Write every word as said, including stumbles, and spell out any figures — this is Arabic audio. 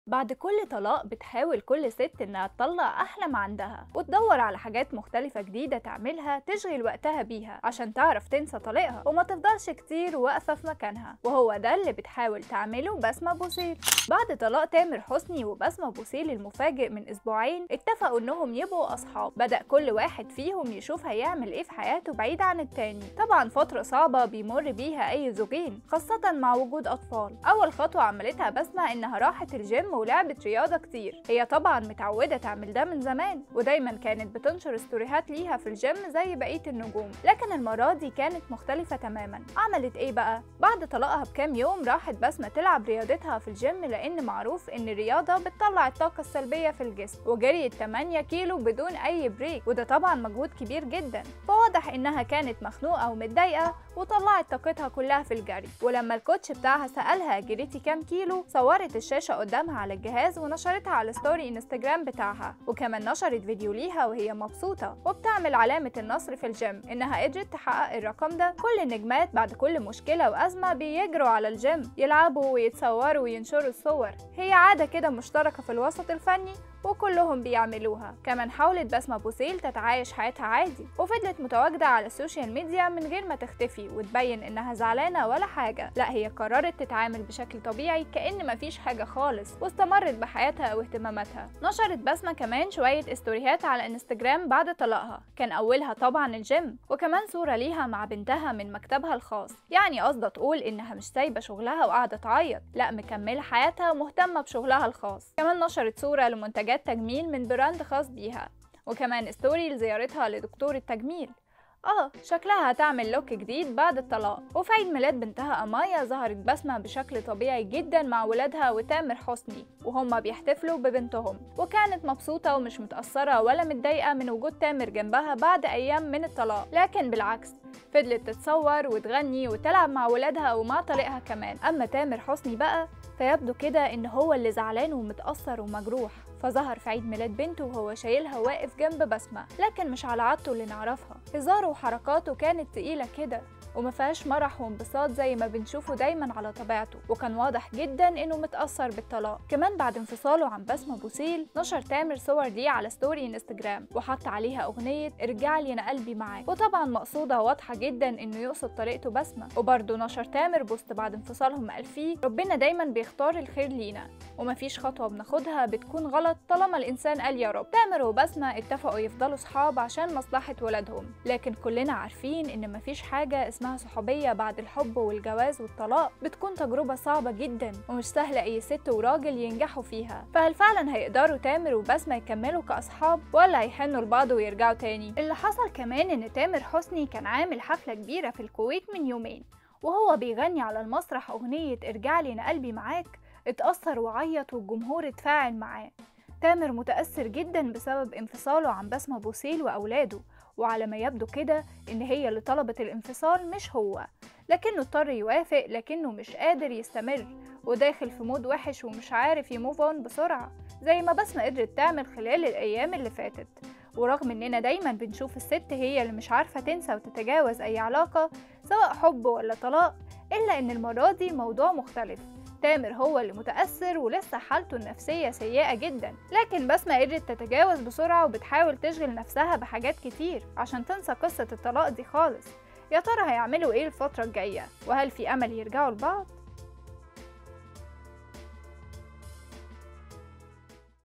بعد كل طلاق بتحاول كل ست إنها تطلع أحلى ما عندها وتدور على حاجات مختلفة جديدة تعملها تشغل وقتها بيها عشان تعرف تنسى طليقها وما تفضلش كتير واقفة في مكانها، وهو ده اللي بتحاول تعمله بسمة بوسيل. بعد طلاق تامر حسني وبسمة بوسيل المفاجئ من أسبوعين اتفقوا إنهم يبقوا أصحاب. بدأ كل واحد فيهم يشوف هيعمل إيه في حياته بعيد عن التاني. طبعا فترة صعبة بيمر بيها أي زوجين خاصة مع وجود أطفال. أول خطوة عملتها بسمة إنها راحت الجيم ولعبت رياضة كتير. هي طبعا متعودة تعمل ده من زمان ودايما كانت بتنشر ستوريهات ليها في الجيم زي بقية النجوم، لكن المرة دي كانت مختلفة تماما. عملت ايه بقى؟ بعد طلاقها بكام يوم راحت بسمة تلعب رياضتها في الجيم، لأن معروف إن الرياضة بتطلع الطاقة السلبية في الجسم، وجريت ثمانية كيلو بدون أي بريك، وده طبعا مجهود كبير جدا. فواضح إنها كانت مخنوقة ومتضايقة وطلعت طاقتها كلها في الجري. ولما الكوتش بتاعها سألها جريتي كام كيلو، صورت الشاشة قدامها على الجهاز ونشرتها على ستوري انستجرام بتاعها، وكمان نشرت فيديو ليها وهي مبسوطة وبتعمل علامة النصر في الجيم إنها قدرت تحقق الرقم ده. كل النجمات بعد كل مشكلة وأزمة بيجروا على الجيم يلعبوا ويتصوروا وينشروا الصور، هي عادة كده مشتركة في الوسط الفني وكلهم بيعملوها. كمان حاولت بسمة بوسيل تتعايش حياتها عادي وفضلت متواجدة على السوشيال ميديا من غير ما تختفي وتبين انها زعلانة ولا حاجة، لا هي قررت تتعامل بشكل طبيعي كأن مفيش حاجة خالص واستمرت بحياتها واهتماماتها. نشرت بسمة كمان شوية استوريهات على انستجرام بعد طلاقها، كان اولها طبعا الجيم وكمان صورة ليها مع بنتها من مكتبها الخاص، يعني قصدها تقول انها مش سايبة شغلها وقاعدة تعيط، لا مكملة حياتها ومهتمة بشغلها الخاص. كمان نشرت صورة لمنتجات تجميل من براند خاص بيها، وكمان ستوري لزيارتها لدكتور التجميل. اه شكلها هتعمل لوك جديد بعد الطلاق. وفي عيد ميلاد بنتها أمايا ظهرت بسمة بشكل طبيعي جدا مع ولادها وتامر حسني وهما بيحتفلوا ببنتهم، وكانت مبسوطة ومش متأثرة ولا متضايقة من وجود تامر جنبها بعد أيام من الطلاق، لكن بالعكس فضلت تتصور وتغني وتلعب مع ولادها ومع طليقها كمان. أما تامر حسني بقى فيبدو كده إن هو اللي زعلان ومتأثر ومجروح، فظهر في عيد ميلاد بنته وهو شايلها واقف جنب بسمة، لكن مش على عادته اللي نعرفها. هزاره وحركاته كانت تقيلة كده وما فيهاش مرح وانبساط زي ما بنشوفه دايما على طبيعته، وكان واضح جدا انه متأثر بالطلاق. كمان بعد انفصاله عن بسمة بوسيل نشر تامر صور ليه على ستوري انستجرام وحط عليها اغنية ارجع لي انا قلبي معاك، وطبعا مقصودة واضحة جدا انه يقصد طريقته بسمة. وبرده نشر تامر بوست بعد انفصالهم قال فيه ربنا دايما بيختار الخير لينا ومفيش خطوة بناخدها بتكون غلط طالما الانسان قال يا رب. تامر وبسمة اتفقوا يفضلوا صحاب عشان مصلحة ولادهم، لكن كلنا عارفين ان مفيش حاجة اسمها صحوبية بعد الحب والجواز والطلاق، بتكون تجربة صعبة جدا ومش سهلة أي ست وراجل ينجحوا فيها. فهل فعلا هيقدروا تامر وبسمة يكملوا كأصحاب ولا هيحنوا لبعض ويرجعوا تاني؟ اللي حصل كمان إن تامر حسني كان عامل حفلة كبيرة في الكويت من يومين وهو بيغني على المسرح أغنية ارجع لي أنا قلبي معاك، اتأثر وعيط والجمهور اتفاعل معاه. تامر متأثر جدا بسبب انفصاله عن بسمة بوسيل وأولاده، وعلى ما يبدو كده إن هي اللي طلبت الانفصال مش هو، لكنه اضطر يوافق لكنه مش قادر يستمر وداخل في مود وحش ومش عارف يموف اون بسرعة زي ما بسمة قدرت تعمل خلال الأيام اللي فاتت. ورغم إننا دايما بنشوف الست هي اللي مش عارفة تنسى وتتجاوز أي علاقة سواء حب ولا طلاق، إلا إن المرة دي الموضوع مختلف. تامر هو اللي متأثر ولسه حالته النفسية سيئة جدا، لكن بسمة قدرت تتجاوز بسرعة وبتحاول تشغل نفسها بحاجات كتير عشان تنسى قصة الطلاق دي خالص. يا ترى هيعملوا ايه الفترة الجاية؟ وهل في أمل يرجعوا لبعض؟